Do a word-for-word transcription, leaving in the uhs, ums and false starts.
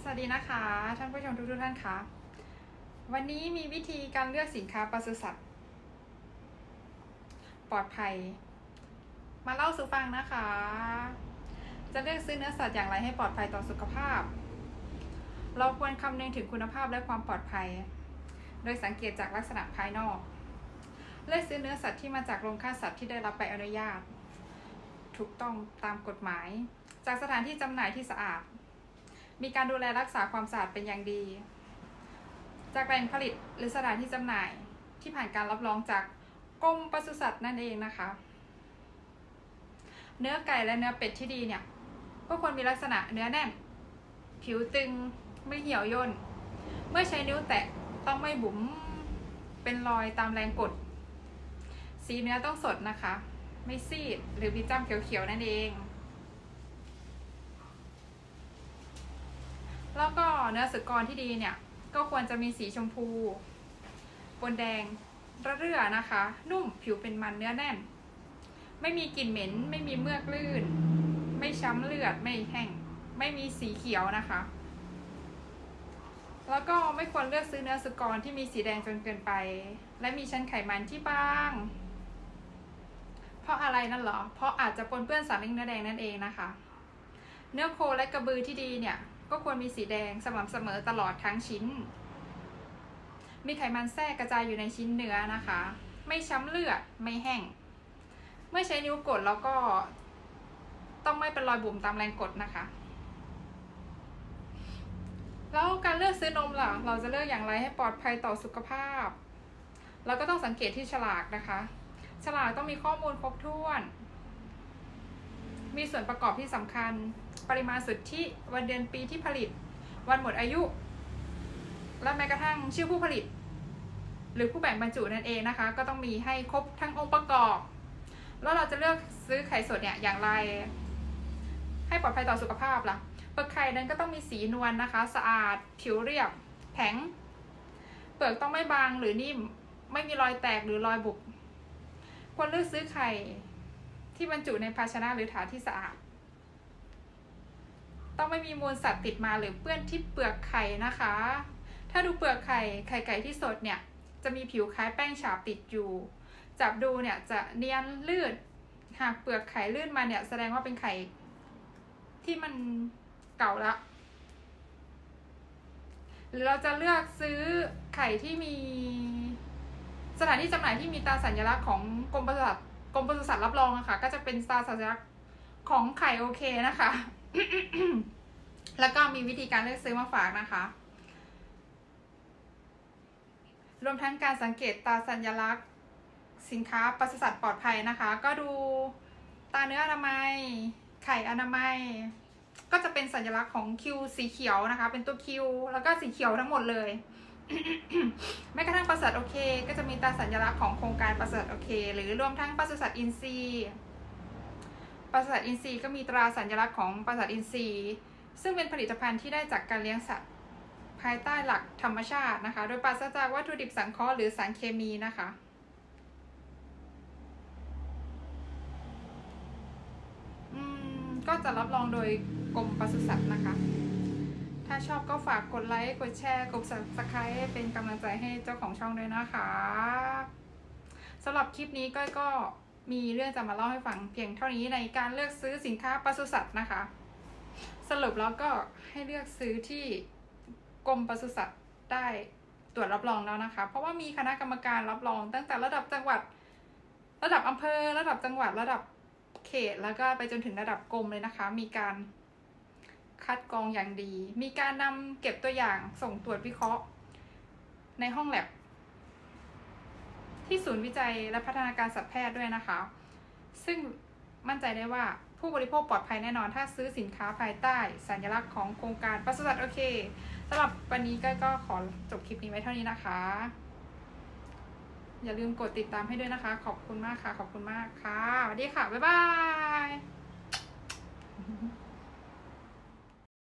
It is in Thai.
สวัสดีนะคะท่านผู้ชมทุกท่านคะวันนี้มีวิธีการเลือกสินค้าปศุสัตว์ปลอดภัยมาเล่าสู่ฟังนะคะจะเลือกซื้อเนื้อสัตว์อย่างไรให้ปลอดภัยต่อสุขภาพเราควรคำนึงถึงคุณภาพและความปลอดภัยโดยสังเกตจากลักษณะภายนอกเลือกซื้อเนื้อสัตว์ที่มาจากโรงฆ่าสัตว์ที่ได้รับใบอนุญาตถูกต้องตามกฎหมายจากสถานที่จำหน่ายที่สะอาดมีการดูแลรักษาความสะอาดเป็นอย่างดีจากแหล่งผลิตหรือสถานที่จำหน่ายที่ผ่านการรับรองจากกรมปศุสัตว์นั่นเองนะคะเนื้อไก่และเนื้อเป็ดที่ดีเนี่ยก็ควรมีลักษณะเนื้อแน่นผิวตึงไม่เหี่ยวย่นเมื่อใช้นิ้วแตะต้องไม่บุ๋มเป็นรอยตามแรงกดสีเนื้อต้องสดนะคะไม่ซีดหรือมีจ้ำเขียวๆนั่นเองแล้วก็เนื้อสุกรที่ดีเนี่ยก็ควรจะมีสีชมพูปนแดงระเรื่อนะคะนุ่มผิวเป็นมันเนื้อแน่นไม่มีกลิ่นเหม็นไม่มีเมือกลื่นไม่ช้ำเลือดไม่แห้งไม่มีสีเขียวนะคะแล้วก็ไม่ควรเลือกซื้อเนื้อสุกรที่มีสีแดงจนเกินไปและมีชั้นไขมันที่บางเพราะอะไรนั่นหรอเพราะอาจจะปนเปื้อนสารเนื้อแดงนั่นเองนะคะเนื้อโคและกระบือที่ดีเนี่ยก็ควรมีสีแดงสม่ำเสมอตลอดทั้งชิ้นมีไขมันแทรกกระจายอยู่ในชิ้นเนื้อนะคะไม่ช้ำเลือดไม่แห้งเมื่อใช้นิ้วกดแล้วก็ต้องไม่เป็นรอยบุ๋มตามแรงกดนะคะแล้วการเลือกซื้อนมล่ะเราจะเลือกอย่างไรให้ปลอดภัยต่อสุขภาพเราก็ต้องสังเกตที่ฉลากนะคะฉลากต้องมีข้อมูลครบถ้วนมีส่วนประกอบที่สำคัญปริมาณสุทธิวันเดือนปีที่ผลิตวันหมดอายุและแม้กระทั่งชื่อผู้ผลิตหรือผู้แบ่งบรรจุนั่นเองนะคะก็ต้องมีให้ครบทั้งองค์ประกอบแล้วเราจะเลือกซื้อไข่สดเนี่ยอย่างไรให้ปลอดภัยต่อสุขภาพล่ะเปลือกไข่นั้นก็ต้องมีสีนวลนะคะสะอาดผิวเรียบแข็งเปลือกต้องไม่บางหรือนิ่มไม่มีรอยแตกหรือรอยบุบควรเลือกซื้อไข่ที่บรรจุในภาชนะหรือถาดที่สะอาดต้องไม่มีมูลสัตว์ติดมาหรือเปื้อนที่เปลือกไข่นะคะถ้าดูเปลือกไข่ไข่ไก่ที่สดเนี่ยจะมีผิวคล้ายแป้งฉาบติดอยู่จับดูเนี่ยจะเนียนลื่นหากเปลือกไข่ลื่นมาเนี่ยแสดงว่าเป็นไข่ที่มันเก่าละหรือเราจะเลือกซื้อไข่ที่มีสถานที่จำหน่ายที่มีตราสัญลักษณ์ของกรมปศุสัตว์กรมปศุสัตว์รับรองอะค่ะก็จะเป็นตราสัญลักษณ์ของไข่โอเคนะคะ แล้วก็มีวิธีการเลือกซื้อมาฝากนะคะรวมทั้งการสังเกตตราสัญลักษณ์สินค้าปศุสัตว์ปลอดภัยนะคะก็ดูตาเนื้ออนามัยไข่อนามัยก็จะเป็นสัญลักษณ์ของคิวสีเขียวนะคะเป็นตัวคิวแล้วก็สีเขียวทั้งหมดเลย แม้กระทั่งปศุสัตว์โอเคก็จะมีตราสัญลักษณ์ของโครงการปศุสัตว์โอเคหรือรวมทั้งปศุสัตว์อินทรีย์ปศุสัตว์อินทรีย์ก็มีตราสัญลักษณ์ของปศุสัตว์อินทรีย์ซึ่งเป็นผลิตภัณฑ์ที่ได้จากการเลี้ยงสัตว์ภายใต้หลักธรรมชาตินะคะโดยปราศจากวัตถุดิบสังเคราะห์หรือสารเคมีนะคะอืมก็จะรับรองโดยกรมปศุสัตว์นะคะถ้าชอบก็ฝากกดไลค์กดแชร์กด ซับสไครบ์ เป็นกำลังใจให้เจ้าของช่องด้วยนะคะสำหรับคลิปนี้ก็ก็มีเรื่องจะมาเล่าให้ฟังเพียงเท่านี้ในการเลือกซื้อสินค้าปศุสัตว์นะคะสรุปแล้วก็ให้เลือกซื้อที่กรมปศุสัตว์ได้ตรวจรับรองแล้วนะคะเพราะว่ามีคณะกรรมการรับรองตั้งแต่ระดับจังหวัดระดับอำเภอระดับจังหวัดระดับเขตแล้วก็ไปจนถึงระดับกรมเลยนะคะมีการคัดกรองอย่างดีมีการนำเก็บตัวอย่างส่งตรวจวิเคราะห์ในห้องแลบที่ศูนย์วิจัยและพัฒนาการสัตวแพทย์ด้วยนะคะซึ่งมั่นใจได้ว่าผู้บริโภคปลอดภัยแน่นอนถ้าซื้อสินค้าภายใต้สัญลักษณ์ของโครงการปศุสัตว์โอเคสำหรับวันนี้ก็ก็ขอจบคลิปนี้ไว้เท่านี้นะคะอย่าลืมกดติดตามให้ด้วยนะคะขอบคุณมากค่ะขอบคุณมากค่ะสวัสดีค่ะบ๊ายบาย